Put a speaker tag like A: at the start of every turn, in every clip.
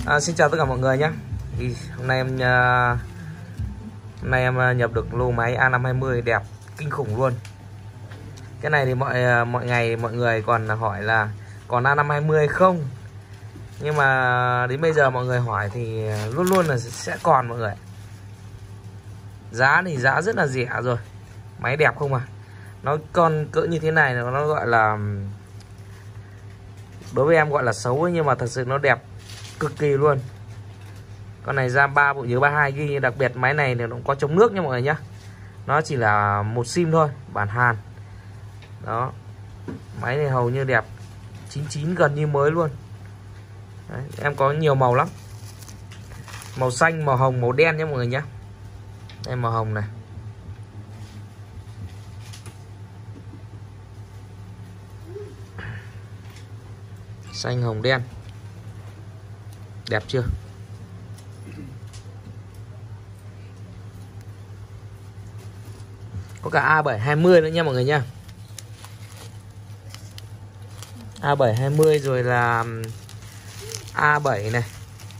A: Xin chào tất cả mọi người nhé. Thì hôm nay em nhập được lô máy A520 đẹp kinh khủng luôn. Cái này thì mọi ngày mọi người còn hỏi là còn A520 không, nhưng mà đến bây giờ mọi người hỏi thì luôn luôn là sẽ còn mọi người. Giá thì giá rất là rẻ rồi, máy đẹp không à. Nó còn cỡ như thế này nó gọi là, đối với em gọi là xấu ấy, nhưng mà thật sự nó đẹp cực kỳ luôn. Con này RAM 3 bộ nhớ 32GB, đặc biệt máy này thì nó cũng có chống nước nha mọi người nhé. Nó chỉ là một sim thôi, bản Hàn. Đó. Máy này hầu như đẹp 99 gần như mới luôn. Đấy, em có nhiều màu lắm. Màu xanh, màu hồng, màu đen nhé mọi người nhé. Đây màu hồng này. Xanh, hồng, đen. Đẹp chưa? Có cả A720 nữa nha mọi người nha. A720 rồi là A7 này,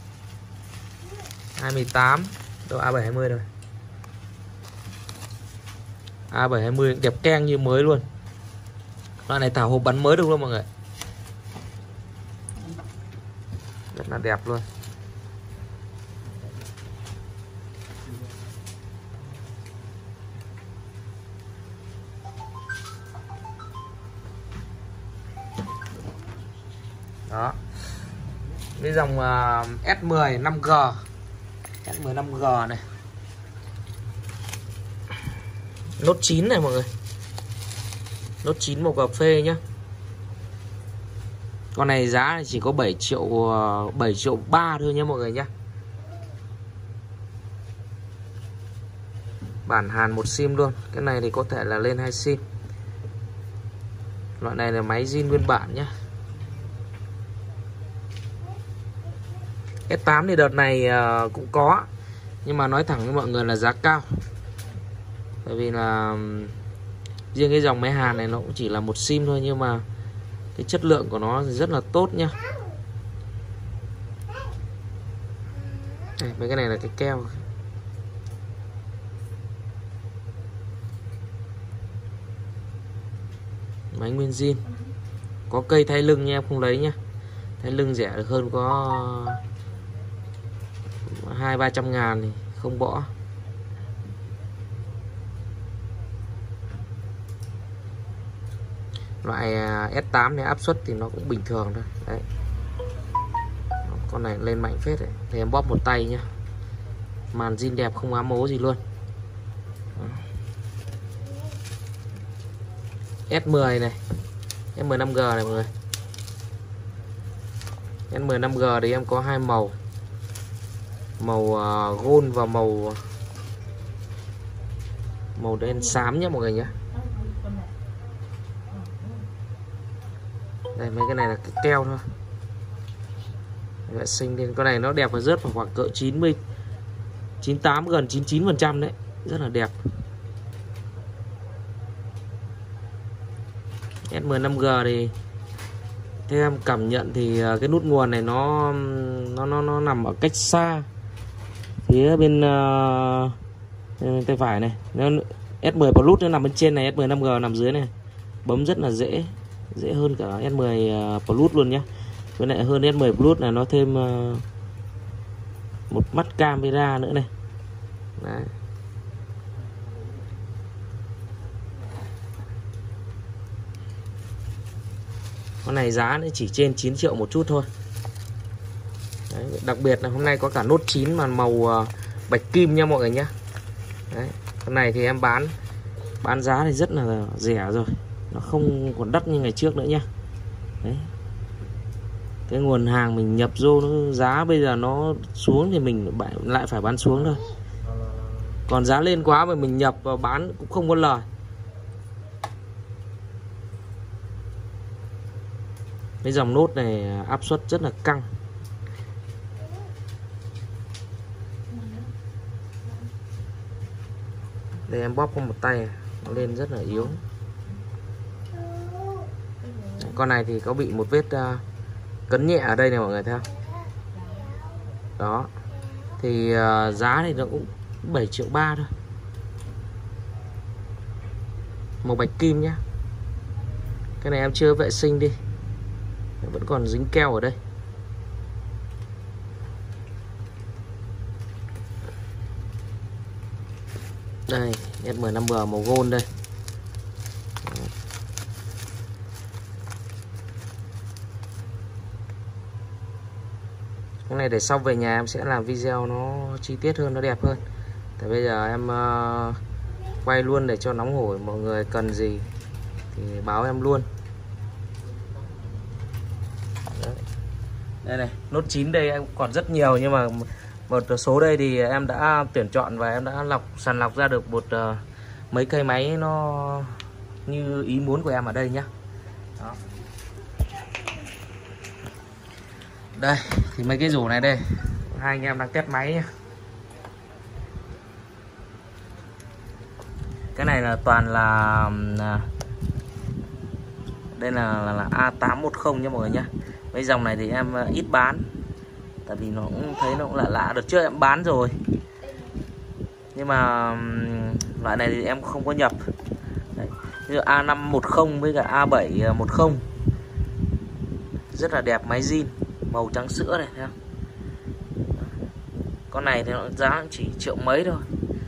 A: A18. Đâu A720 rồi. A720 đẹp keng như mới luôn. Loại này thảo hộp bắn mới được luôn mọi người. Rất là đẹp luôn. Đó. Cái dòng S10 5G. S10 5G này. Note 9 này mọi người. Note 9 màu cà phê nhá. Con này giá chỉ có 7 triệu 3 thôi nhé mọi người nhé. Bản Hàn một sim luôn. Cái này thì có thể là lên 2 sim. Loại này là máy zin nguyên bản nhé. S8 thì đợt này cũng có, nhưng mà nói thẳng với mọi người là giá cao. Bởi vì là riêng cái dòng máy Hàn này nó cũng chỉ là một sim thôi, nhưng mà cái chất lượng của nó rất là tốt nhá. Đây, mấy cái này là cái keo. Máy nguyên zin. Có cây thay lưng nha, em không lấy nhá. Thay lưng rẻ được hơn, có 200-300 ngàn thì không bỏ. Loại S8 này áp suất thì nó cũng bình thường thôi. Đấy. Con này lên mạnh phết đấy. Thì em bóp một tay nhá. Màn zin đẹp không ám ố gì luôn. S10 này, S10 5G này mọi người. S10 5G thì em có hai màu. Màu gold và màu đen xám nhé mọi người nhé. Đây, mấy cái này là cái keo thôi. Vệ sinh lên. Con này nó đẹp và rớt vào khoảng cỡ 90, 98 gần 99% đấy. Rất là đẹp. S10 5G thì theo em cảm nhận thì cái nút nguồn này nó nằm ở cách xa phía bên tay phải này. S10 Plus nó nằm bên trên này, S10 5G nằm dưới này. Bấm rất là dễ hơn cả S10 Plus luôn nhé. Với lại hơn S10 Plus là nó thêm một mắt camera nữa này. Đấy. Con này giá nó chỉ trên 9 triệu một chút thôi. Đấy, đặc biệt là hôm nay có cả Note 9 mà màu bạch kim nha mọi người nhé. Đấy, con này thì em bán giá thì rất là rẻ rồi. Nó không còn đắt như ngày trước nữa nhá. Đấy. Cái nguồn hàng mình nhập vô nó giá bây giờ nó xuống thì mình lại phải bán xuống thôi. Còn giá lên quá mà mình nhập và bán cũng không có lời. Cái dòng Note này áp suất rất là căng. Đây em bóp con một tay nó lên rất là yếu. Con này thì có bị một vết cấn nhẹ ở đây này mọi người thấy không? Đó. Thì giá thì nó cũng 7,3 triệu thôi. Màu bạch kim nhá. Cái này em chưa vệ sinh đi, vẫn còn dính keo ở đây. Đây, S10 màu gold đây. Cái này để sau về nhà em sẽ làm video nó chi tiết hơn, nó đẹp hơn. Tại bây giờ em quay luôn để cho nóng hổi, mọi người cần gì thì báo em luôn. Đấy. Đây này, nốt 9 đây em còn rất nhiều, nhưng mà một số đây thì em đã tuyển chọn và em đã sàng lọc ra được mấy cây máy nó như ý muốn của em ở đây nhá. Đó. Đây thì mấy cái rổ này đây, hai anh em đang test máy nhá. Cái này là toàn là đây là A810 nha mọi người nhá. Mấy dòng này thì em ít bán, tại vì nó cũng thấy nó cũng lạ. Đợt trước em bán rồi, nhưng mà loại này thì em không có nhập. Đấy. Ví dụ A510 với cả A710 rất là đẹp, máy zin màu trắng sữa này, thấy không? Con này thì nó giá chỉ triệu mấy thôi.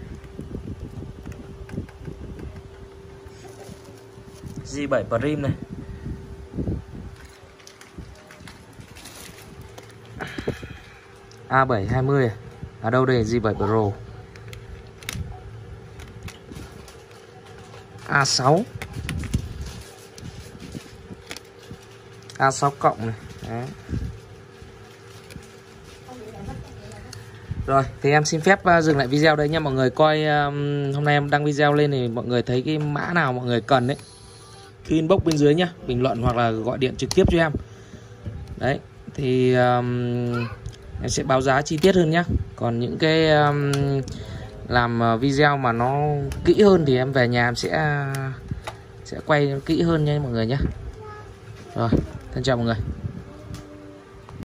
A: G7 Prim này. A720 ở đâu đây? G7 Pro. A6 cộng này. Đấy. Rồi thì em xin phép dừng lại video đây nha mọi người. Coi hôm nay em đăng video lên thì mọi người thấy cái mã nào mọi người cần đấy, cứ inbox bên dưới nhá, bình luận hoặc là gọi điện trực tiếp cho em. Đấy thì em sẽ báo giá chi tiết hơn nhá. Còn những cái làm video mà nó kỹ hơn thì em về nhà em sẽ quay kỹ hơn nha mọi người nhé. Rồi, thân chào mọi người.